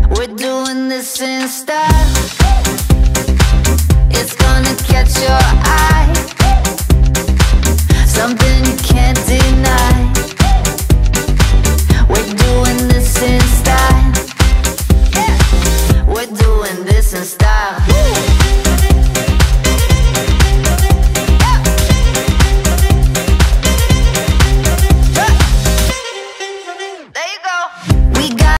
We're doing this in style. It's gonna catch your eye.